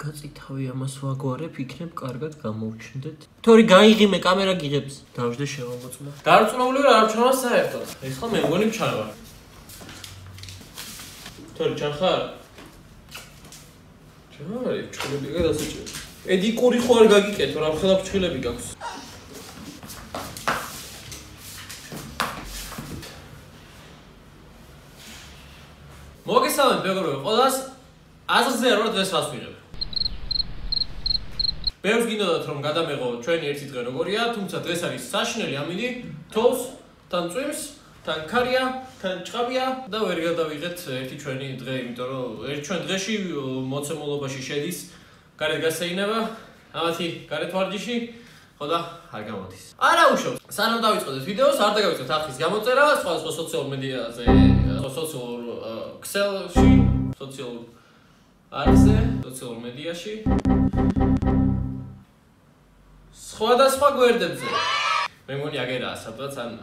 გაწითავი ამას ვაგვარებ, იქნებ კარგად გამოვჩნდეთ. თორე გაიღიმე კამერა გიღებს. დავждე შევამოწმა. დარწმუნებული ვარ არ ჩანს საერთოდ. ეხლა მე მგონი ჩანვა. თორე ჩანხარ? ჩანვარი, ჩხილები გადასაჭირო. ედიკური ხო არ გაგიკეთო, რა ხელა ჩხილები გაქვს. მოგესალმებით მეგობრებო, ყველას აზრზე რა დღეს რას ვიღებ. ბევრს გინდოდათ რომ გადამეღო ჩვენი ერთი დღე როგორია, თუმცა დღეს არის საშინელი ამინდი, თოვს, თან წვიმს, თან ქარია, თან ჭყაბია და ვერ გადავიღეთ ერთი ჩვენი დღე, იმიტომ რომ ერთ ჩვენ დღეში მოცემულობაში შედის გარეთ გასეინება, ამათი გარეთ ვარჯიში, ხო და არ გამოდის. არა უშავს. სანამ დავიწყოთ ვიდეოს, არ დაგავიწყოთ არხის გამოწერა, სხვა სოციალურ მედიაზე, სოციალურ ქსელში, სოციალურ არხზე, სოციალურ მედიაში. სხვადასხვა გვერდებზე. მე მგონი აგერაა სადღაც ან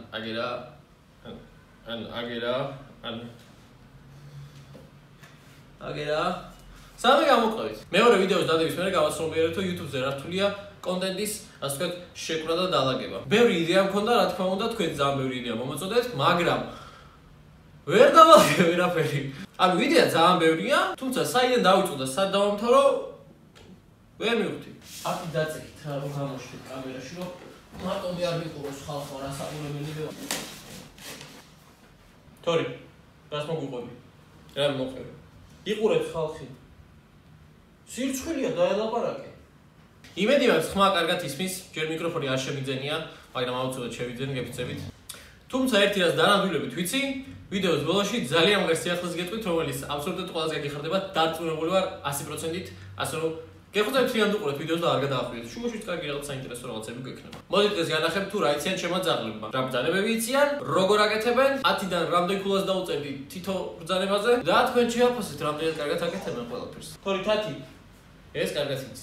აგერაა. სამი გამოყევით. მეორე ვიდეოს დადების მერე გავაცნობიერეთ, რომ YouTube-ზე რა რთულია კონტენტის, ასე ვთქვათ, შექმნა და დალაგება. ბევრი იდეა მქონდა, რა თქმა უნდა, თქვენ ძალიან ბევრი იდეა მომაწოდეთ, მაგრამ ვერ დავაგებ ვერაფერი. ანუ იდეა ძალიან ბევრია, თუმცა საიდან დავიწყო და სად დავამთავრო ვერ მივხვდი. აკი დაწეკით რა რომ გამოშვით კამერაში, რომ მარტო არ მიყუროს ხალხო რა საყურებელია. თორი, რას მოგვიყვები? რა მოყევი? იყურებს ხალხი. სირცხვილია დაელაპარაკე. იმედი მაქვს ხმა კარგად ისმის, ჯერ მიკროფონი არ შემიძენია, მაგრამ აუცილებლად შევიძენ გეფიცებით. თუმცა ერთი რას დანამდვილებით ვიცი, ვიდეოს ბოლოში ძალიან მაგარ სიახლეს გეტყვით, რომელიც აბსოლუტურად ყველაზე გაგიხარდება, დარწმუნებული ვარ 100%-ით, ასე რომ გეხოცებთ თლიანად უყურეთ ვიდეოს და არ გადაახვიეთ. შუაშიც კარგი რაღაც საინტერესო რაღაცები გექნება. მოდით დღეს განახებ თუ რა იციან ჩემო ძაღლებმა. რა ბრძანებები იციან, როგორ აკეთებენ, 10-დან რამდენ ქულას დაუწერდი თითო ბრძანებაზე და თქვენ შეაფასეთ რამდენად კარგად აკეთებენ ყველაფერს. თორი თათი, ეს კარგად იცის.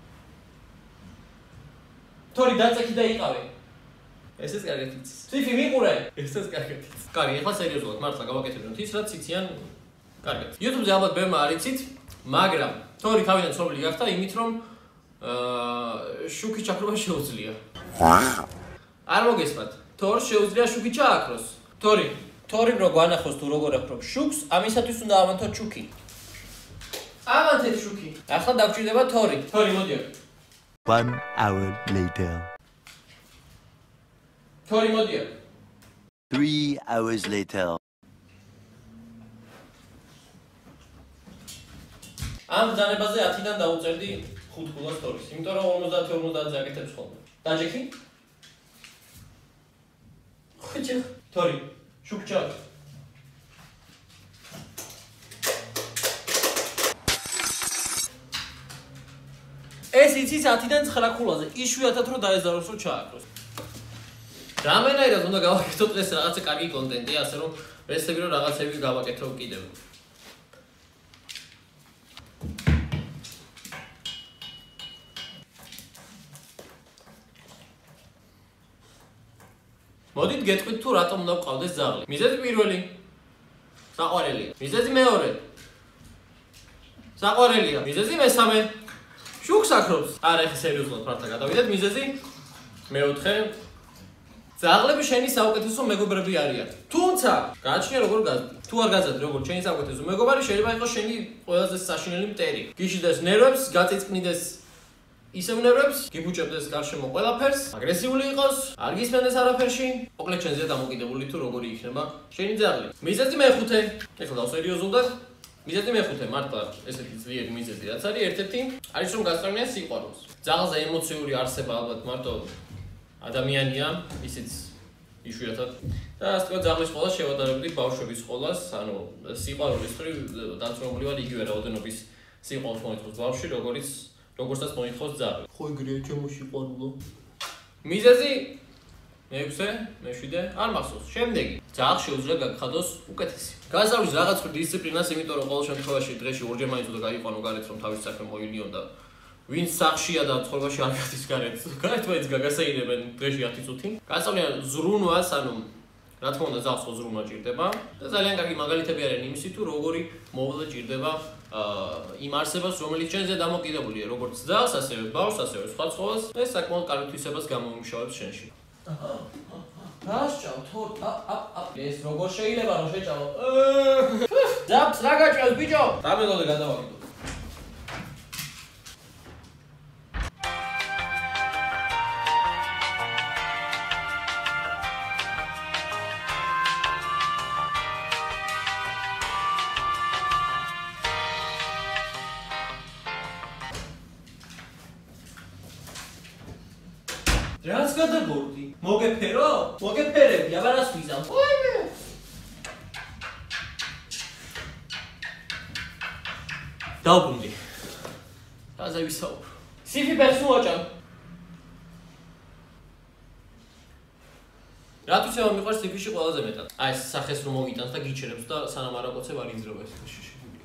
თორი დაწექი და იყავე. ესეც კარგად იცის. ციფი მიყურე. ესეც კარგად იცის. კარგი, ახლა სერიოზულად მართლა გავაკეთებთ ის რაც იციან კარგად. YouTube-ზე ალბათ ბევრმა არ იცით, მაგრამ თორი თავიდან ცნობილი გახდა იმით, რომ შუქი ჩაქრობა შეუძლია. არ მოგესმათ. თორს შეუძლია შუქი ჩააქროს. თორი რო გვანახოს თუ როგორ აფრობს შუქს, ამისათვის უნდა ავანთოთ შუქი. ავანთეთ შუქი. ახლა დაგჭირდება თორი. თორი მოდი. 1 hour later. თორი მოდი. 3 hours later. ამ ბრძანებაზე 10-დან დაუწერდი 5 ქულას თორის, იმიტომ რომ 50-50-ზე აკეთებს ხოლმე. დაჯექი? ხოჭი, თორი, შუქჩა. ეს იცის 10-დან 9 ქულაზე, იშვიათად რომ დაეზაროს რომ ჩააქროს. რამენაირად უნდა გავაკეთო დღეს რაღაცა კარგი კონტენტი, ასე რომ ვესწრები რომ რაღაცები გავაკეთო კიდევ. მოდით გეტყვით თუ რატომ უნდა ვყავდეს ძაღლი. მიზეზი პირველი. საყვარელია. მიზეზი მეორე. საყვარელია. მიზეზი მესამე. შუქს აქრობს. არა, ეხლა სერიოზულად მართლა გადავიდეთ. მიზეზი მეოთხე. ძაღლები შენი საუკეთესო მეგობრები არიან. თუმცა, გააჩნია როგორ გაზრდი. თუ არ გაზრდი როგორ შენი საუკეთესო მეგობარი, შეიძლება იყოს შენი ყველაზე საშინელი მტერი. გიშიდეს ნერვებს, გაწიწკნიდეს ისევ ნერვებს, გიბუჭებდეს გარშემო ყველაფერს, აგრესიული იყოს, არ გისმენდეს არაფერში. მოკლედ ჩვენზეა დამოკიდებული თუ როგორი იქნება შენი ძაღლი. მიზეზი მეხუთე. ეხლა დავსერიოზულდეთ. მიზეზი მეხუთე, მართლა ესეთი ძლიერი მიზეზი რაც არის, ერთ-ერთი არის რომ გასწავლიან სიყვარულს. ძაღლზე ემოციური არსება ალბათ მარტო ადამიანია, ისიც იშვიათად. და ასე თქვა ძაღლის ყოლას შევადარებდი ბავშვების ყოლას, ანუ სიყვარულის მხრივ დაწვრილებული ვარ იგივე რაოდენობის სიყვარულს მოითხოვს ბავშვი, როგორცაც მოითხოვს ძაღლი. ხო იგრეა ჩემო სიყვარულო. მიზეზი მე-6, მე-7 არ მახსოვს. შემდეგი, ძაღლს შეუძლია გაგხადოს უკეთესი. გასავლის რაღაც დისციპლინას, იმიტომ რომ ყოველ შემთხვევაში დღეში ორჯერ მაინც უნდა გაიყვანო გარეთ, რომ თავის საქმე მოილიონ და ვინც სახშია და ცხოვრებაში არ გადის გარეთ. გარეთ მაინც გაგასეირებენ დღეში 10 წუთი. გასავლიან ზრუნვას, ანუ რა თქმა უნდა, ძაღლს ზრუნვა ჭირდება და ძალიან კარგი მაგალითები არიან იმისი, თუ როგორი მოვლა ჭირდება იმ არსებას, რომელიც ჩვენზე დამოკიდებულია, როგორც ძაღლს, ასევე ბავშვს, ასევე სხვა ცხოველს, ეს საკმაოდ კარგ თვისებას გამომუშავებს ჩვენში. გასჭავ თორ ეს როგორ შეიძლება რომ შეჭავო? ძაბს რა გაჭავს ბიჭო? დამეგოდე გადავაგიდო. რაც გადაბორდი? მოგეფერო? მოგეფერები, აბა რას ვიზამ? ოიმე. დავბრუნდი. რაზე ვისაუბრო? სიფი ფეხს მოაჭამ. რატო შევა მიყვარს სიფიში ყველაზე მეტად? აი ეს სახეს რომ მოგიტანს და გიჩერებს და სანამ არ აკოცებ არ იძრება ეს სიფიში.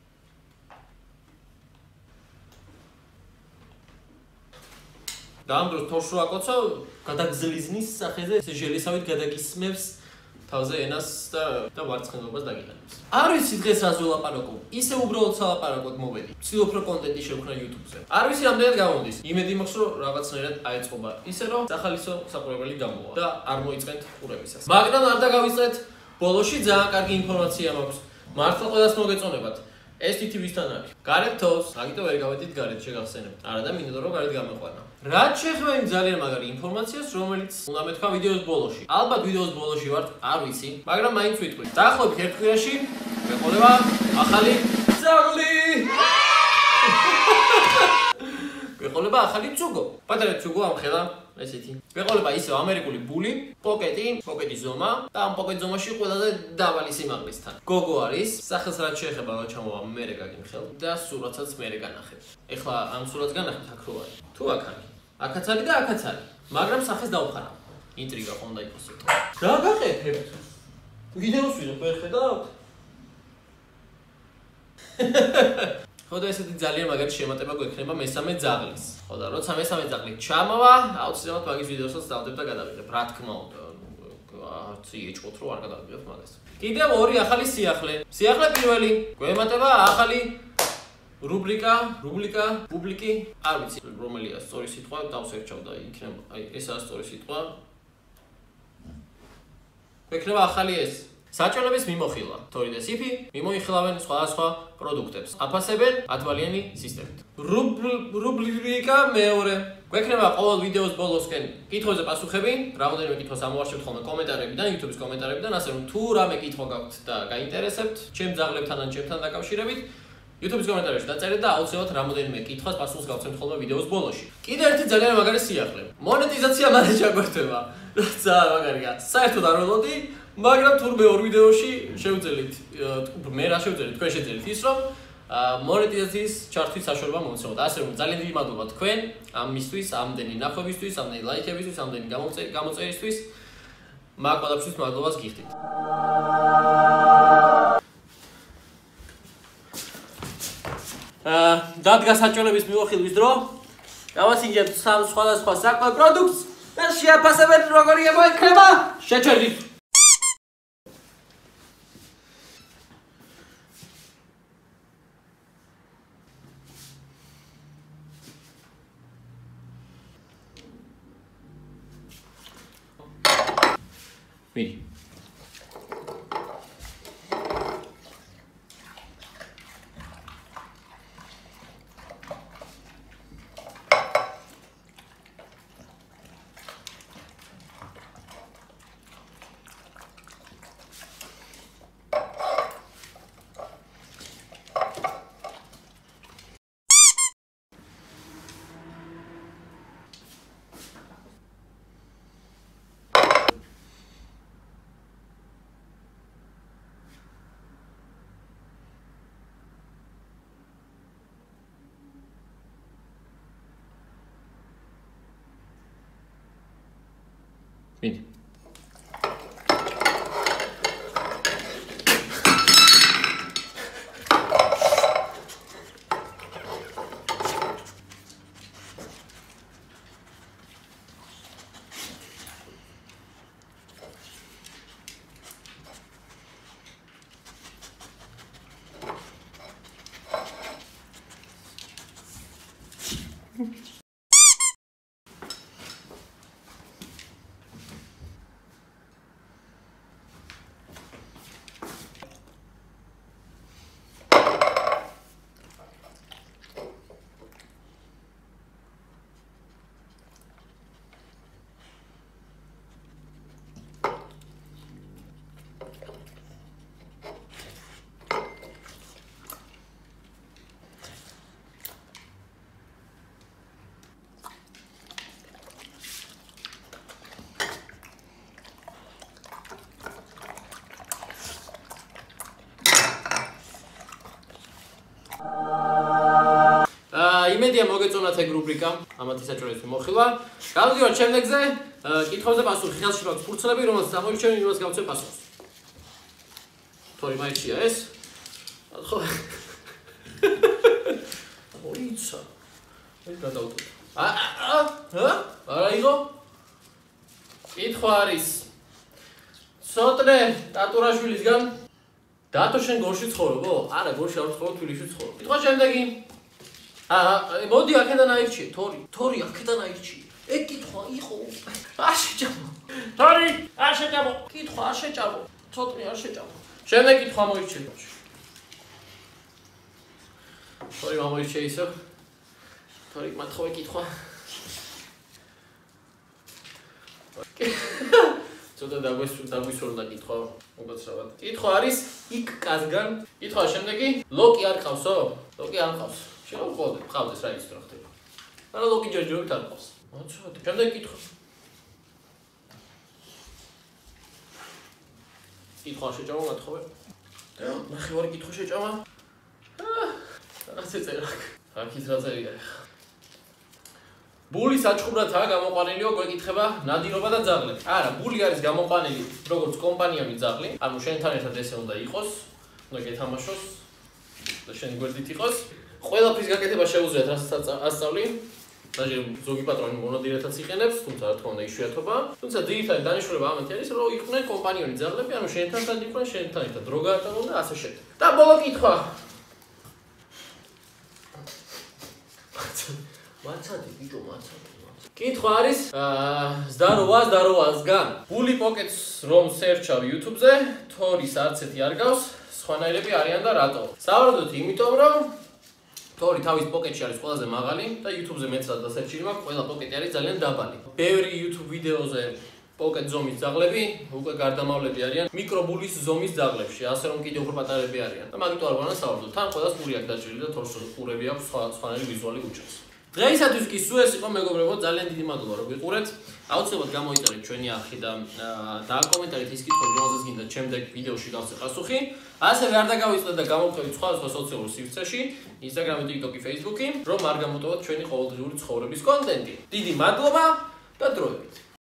და ამ დროს თორს რო აკოცავ, გადაგზლიზნის სახეზე ეს ჟელისავით გადაგისმევს თავზე ენას და ვარცხნილობას დაგიყენებს. არ ვიცი დღეს რას ველაპარაკობ. ისე უბრალოდ სალაპარაკოდ მოვედი. ვცდილობ რომ კონტენტი შევქმნა YouTube-ზე. არ ვიცი რამდენად გამოდის. იმედი მაქვს რომ რაღაცნაირად აეწყობა. ისე რომ სახალისო საყურებელი გამოვა და არ მოიწყენთ ყურებისას. მაგრამ არ დაგავიწყეთ. ბოლოში ძალიან კარგი ინფორმაცია მაქვს. მართლა ყველას მოგეწონებათ. ეს თითივისთან არის. გარეთ თავს, აგიტო ვერ გავედით გარეთ შეგახსენებთ. არა და მინდოდა რომ გარეთ გამეყვანა. რაც შეეხება იმ ძალიან მაგარი ინფორმაციას, რომელიც უნდა მეთქვა ვიდეოს ბოლოში. ალბათ ვიდეოს ბოლოში ვართ, არ ვიცი, მაგრამ მაინც ვიტყვით. დაახლოებით ერთ კვირაში მეყოდება ახალი ძაღლი. მეყოდება ახალი ცუგო. პატარა ცუგო ამხედა ესეთი. მეყოდება ისევ ამერიკული ბული, პოკეტი ზომა და ამ პოკეტ ზომაში ყველაზე დაბალი სიმაღლისთან. გოგო არის, სახელს რაც შეეხება რა ჩამოვა მერე გაგიმხელ და სურათსაც მერე განახებ. ეხლა ამ სურათს განახებ აქ რო არის. თუ აქ არის. აქაც არის და აქაც არის. მაგრამ სახეს დავხარა. ინტრიგა ხონდა იყოს ცოტა. რა გაკეთებთ? ვიდეოს ვიღებ ვერ ხედავთ? ხო და ესეთი ძალიან მაგარი შემატება გვექნება მესამე ძაღლის. ხო და როცა მესამე ძაღლი ჩამოვა, აუცილებლად მაგის ვიდეოსაც დავდებ და გადავიღებ. რა თქმა უნდა, არც იეჭვოთ რომ არ გადავიღებ მაგას. კიდევ ორი ახალი სიახლე. სიახლე პირველი, გვემატება ახალი რუბრიკა, პუბლიკი, არ ვიცი რომელია სწორი სიტყვა, დავსერჩავ და იქნება, აი ესაა სწორი სიტყვა. გვექნება ახალი ეს საჭმელების მიმოხილვა. თორი და სიფი მიმოიხილავენ სხვადასხვა პროდუქტებს. აფასებენ ათვალიანი სისტემით. რუბრიკა მეორე. გვექნება ყოველ ვიდეოს ბოლოსკენ კითხვებზე პასუხები. რამდენიმე კითხვას ამოვარჩევთ ხოლმე კომენტარებიდან, YouTube-ის კომენტარებიდან, ასე რომ თუ რამე კითხვა გაქვთ და გაინტერესებთ, ჩემ ძაღლებთან ან ჩემთან დაკავშირებით, YouTube-ის კომენტარებში დაწერეთ და აუცილებლად რამდენიმე კითხვას პასუხს გავცემთ ხოლმე ვიდეოს ბოლოში. კიდევ ერთი ძალიან მაგარი სიახლე. მონეტიზაცია მალე ჩაგვერთვება. ძალიან მაგარია. საერთოდ არ ველოდი, მაგრამ თურმე ორ ვიდეოში შევძელით, მე რა შევძელით, თქვენ შეძელით ის რომ მონეტიზაციის ჩართვის საშუალება მომცემოთ. ასე რომ ძალიან დიდი მადლობა თქვენ ამისთვის, ამდენი ნახვებისთვის, ამდენი ლაიქებისთვის, ამდენი გამოწერისთვის. მაგ ყველაფერთვის მადლობას გიხდით. დადგა საჭმელების მიმოხილვის დრო. გავასინჯებთ სამ სხვადასხვა საკვებ პროდუქტს და შეაფასებთ როგორი მოექნება. შეჩერდით. მიდი. მიდი. იმედია მოგეწონათ ეგ რუბრიკა, ამათი საჭიროებით მოხილვა. გავდივართ შემდეგზე, კითხვებზე პასუხი, ხელში მაქვს ფურცლები, რომელსაც ამოიჩენე, იმას გავცემ პასუხს. თორი მაიჩია ეს? ხო. ოიცა. ეს გადავტო. არა იღო? კითხვა არის. სოტნე ტატურაშვილისგან დათო შენ გორში ცხოვრობო? არა, გორში არ ვცხოვრობ, თბილისში ვცხოვრობ. კითხვა შემდეგი. მოდი აქედან აირჩიე, თორი აქედან აირჩიე. ეგ კითხვა იყო. არ შეჭამო. თორი, არ შეჭამო. კითხვა არ შეჭამო. სოტნე არ შეჭამო. შემდეგ კითხვა მოიჩე. თორი გამოიჩე ისო. თორი მათხოვე კითხვა. ცოტა დაგვისურდა კითხვა, მოგაცრავად. კითხვა არის იქ კაზგან. კითხვა შემდეგი, ლოკი არ ყავსო? ლოკი არ ყავს. შენ უყოლდე, ყავდეს რა ის რა ხდება. არა ლოკი ჯერჯერობით არ ყავს. მოცოთ. შემდეგი კითხვა. კითხვა შეჭამა მათხოვე. ნახევარი კითხვა შეჭამა. რაღაცა წერა. აქ ის რა წერია ახლა. ბული საჩხურათაა გამოყვანილიო, გვეკითხება ნადირობა და ძაღლები. არა, ბული არის გამოყვანილი როგორც კომპანიონი ძაღლი, ანუ შენთან ერთად ესე უნდა იყოს, უნდა გეთამაშოს და შენ გვერდით იყოს. ყველაფრის გაკეთება შეუძლიათ, რასაც ასწავლი. დაჟე ზოგი პატრონი მონადირეთაც იყენებს, თუმცა რა თქმა უნდა იშვიათობა. თუმცა ძირითადი დანიშნულება ამათი არის, რომ იყვნენ კომპანიონი ძაღლები, ანუ შენთან ერთად იყვნენ, შენთან ერთად დრო გაატარონ და ასე შემდეგ. და ბოლო კითხვა. მაცადი ბიჭო, მაცადი. კითხვა არის, ზდაროვაზგან. ბული პოკეტს რომ სერჩავ YouTube-ზე, თორის არც ერთი არ გავს, სხვანაირები არიან და რატო? სავარაუდოდ იმიტომ, რომ თორი თავის პოკეტში არის ყველაზე მაღალი და YouTube-ზე მეცად დასერჩილი მაქვს, ყველა პოკეტი არის ძალიან დაბალი. ბევრი YouTube ვიდეოზე პოკეტ ზომის ძაღლები უკვე გარდამავლები არიან მიკრობულის ზომის ძაღლებში, ასე რომ კიდევ უფრო პატარები არიან. და მაგიტო არ ვარ სავარაუდოდ, თან ყველას პური აქვს დაჭრილი და თორს ყურები აქვს სხვანაირი ვიზუალი უჭერს. დღეისათვის კი სულ ეს იყო მეგობრებო, ძალიან დიდი მადლობა რომ გიყურეთ. აუცილებლად გამოიწერეთ ჩვენი არხი და დააკომენტარეთ ის კითხვები, რომელზეც გინდათ შემდეგ ვიდეოში გავცე პასუხი. ასევე არ დაგავიწყდეთ და გამოვხდებით სხვადასხვა სოციალურ სივრცეში, Instagram, TikTok, Facebook-ი, რომ არ გამოტოვოთ ჩვენი ყოველდღიური ცხოვრების კონტენტი. დიდი მადლობა და დროებით.